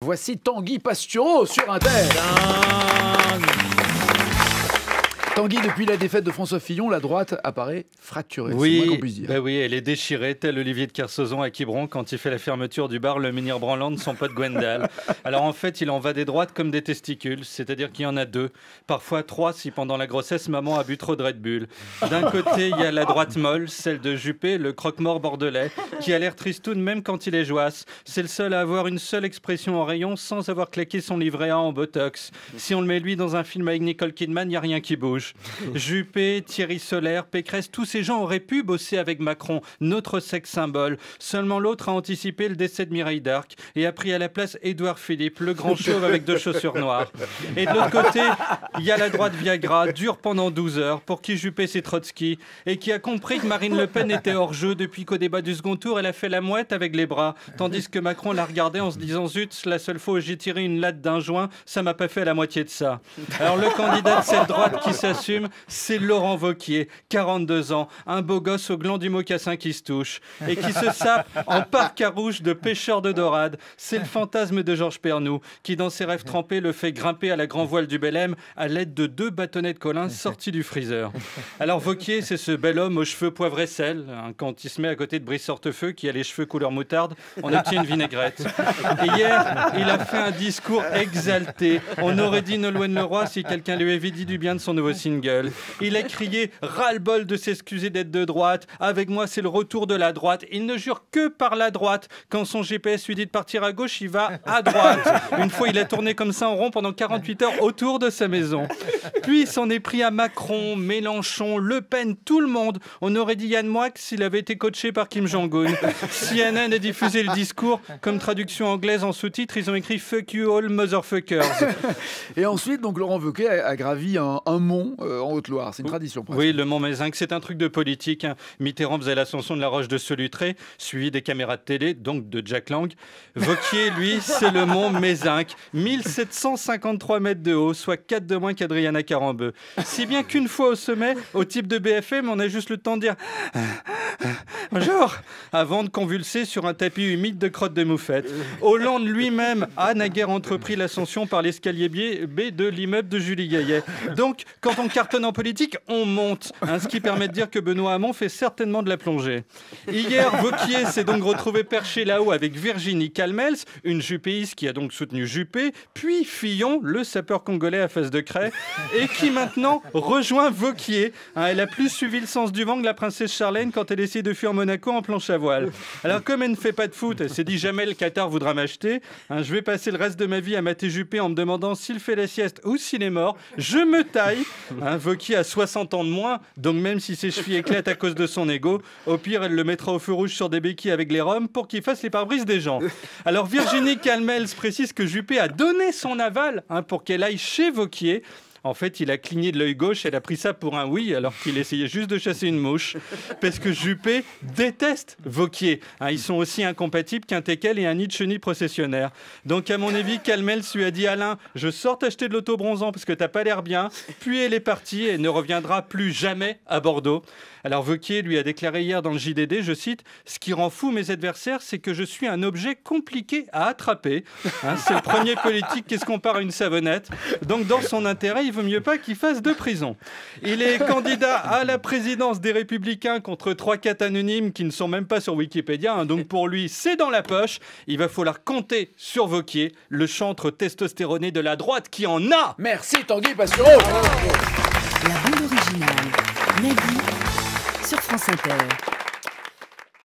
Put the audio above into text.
Voici Tanguy Pastureau sur Inter. Tanguy, depuis la défaite de François Fillon, la droite apparaît fracturée. Oui, c'est moins qu'on puisse dire. bah oui, elle est déchirée, tel Olivier de Kersauzon à Quiberon quand il fait la fermeture du bar Le Menhir Branlant de son pote Gwendal. Alors en fait, il en va des droites comme des testicules, c'est-à-dire qu'il y en a deux, parfois trois si pendant la grossesse maman a bu trop de Red Bull. D'un côté, il y a la droite molle, celle de Juppé, le croque-mort bordelais, qui a l'air tristoun même quand il est joasse. C'est le seul à avoir une seule expression en rayon sans avoir claqué son livret A en botox. Si on le met lui dans un film avec Nicole Kidman, il n'y a rien qui bouge. Juppé, Thierry Solaire, Pécresse, tous ces gens auraient pu bosser avec Macron, notre sexe symbole. Seulement l'autre a anticipé le décès de Mireille d'Arc et a pris à la place Édouard Philippe, le grand chauve avec deux chaussures noires. Et de l'autre côté, il y a la droite Viagra, dure pendant 12 heures, pour qui Juppé c'est Trotsky, et qui a compris que Marine Le Pen était hors jeu depuis qu'au débat du second tour, elle a fait la mouette avec les bras, tandis que Macron l'a regardé en se disant « Zut, la seule fois où j'ai tiré une latte d'un joint, ça m'a pas fait la moitié de ça ». Alors le candidat de cette droite qui s'assume, c'est Laurent Wauquiez, 42 ans, un beau gosse au gland du mocassin qui se touche et qui se sape en parc à rouge de pêcheur de dorade. C'est le fantasme de Georges Pernou qui, dans ses rêves trempés, le fait grimper à la grand voile du Belém à l'aide de 2 bâtonnets de Collin sortis du freezer. Alors Wauquiez, c'est ce bel homme aux cheveux poivre et sel. Quand il se met à côté de Brice Hortefeux qui a les cheveux couleur moutarde, on obtient une vinaigrette. Et hier, il a fait un discours exalté. On aurait dit Nolwenn Leroy si quelqu'un lui avait dit du bien de son nouveau single. Il a crié ras-le-bol de s'excuser d'être de droite. Avec moi, c'est le retour de la droite. Il ne jure que par la droite. Quand son GPS lui dit de partir à gauche, il va à droite. Une fois, il a tourné comme ça en rond pendant 48 heures autour de sa maison. Puis, il s'en est pris à Macron, Mélenchon, Le Pen, tout le monde. On aurait dit Yann Moix s'il avait été coaché par Kim Jong-un. CNN a diffusé le discours. Comme traduction anglaise en sous-titres, ils ont écrit « Fuck you all, motherfuckers ». Et ensuite, donc, Laurent Wauquiez a gravi un mont en Haute-Loire. C'est une tradition. Presque. Oui, le Mont Mézinc, c'est un truc de politique. Mitterrand faisait l'ascension de la Roche de Solutré, suivi des caméras de télé, donc de Jack Lang. Wauquiez, lui, c'est le Mont Mézinc, 1753 mètres de haut, soit 4 de moins qu'Adriana Carambeu. Si bien qu'une fois au sommet, au type de BFM, on a juste le temps de dire « Bonjour !» avant de convulser sur un tapis humide de crottes de moufette. Hollande lui-même a naguère entrepris l'ascension par l'escalier B de l'immeuble de Julie Gaillet. Donc, quand on cartonne en politique, on monte. Ce qui permet de dire que Benoît Hamon fait certainement de la plongée. Hier, Wauquiez s'est donc retrouvé perché là-haut avec Virginie Calmels, une juppéiste qui a donc soutenu Juppé, puis Fillon, le sapeur congolais à face de craie, et qui maintenant rejoint Wauquiez. Elle a plus suivi le sens du vent que la princesse Charlène quand elle essayait de fuir Monaco en planche à voile. Alors, comme elle ne fait pas de foot, elle s'est dit jamais le Qatar voudra m'acheter. Je vais passer le reste de ma vie à mater Juppé en me demandant s'il fait la sieste ou s'il est mort. Je me taille. Wauquiez a 60 ans de moins, donc même si ses chevilles éclatent à cause de son ego, au pire, elle le mettra au feu rouge sur des béquilles avec les Roms pour qu'il fasse les pare-brises des gens. Alors Virginie Calmels précise que Juppé a donné son aval pour qu'elle aille chez Wauquiez. En fait, il a cligné de l'œil gauche, elle a pris ça pour un oui, alors qu'il essayait juste de chasser une mouche. Parce que Juppé déteste Wauquiez. Ils sont aussi incompatibles qu'un teckel et un nid de chenille processionnaire. Donc, à mon avis, Calmels lui a dit « Alain, je sors t'acheter de l'auto-bronzant parce que t'as pas l'air bien. » Puis elle est partie et ne reviendra plus jamais à Bordeaux. Alors Wauquiez lui a déclaré hier dans le JDD, je cite, « Ce qui rend fou mes adversaires, c'est que je suis un objet compliqué à attraper. » C'est le premier politique qui se compare à une savonnette. Donc, dans son intérêt, il vaut mieux pas qu'il fasse de prison. Il est candidat à la présidence des Républicains contre 3-4 anonymes qui ne sont même pas sur Wikipédia. Donc pour lui, c'est dans la poche. Il va falloir compter sur Wauquiez, le chantre testostéroné de la droite qui en a. Merci Tanguy Pastureau. La bande originale, Nagui, sur France Inter.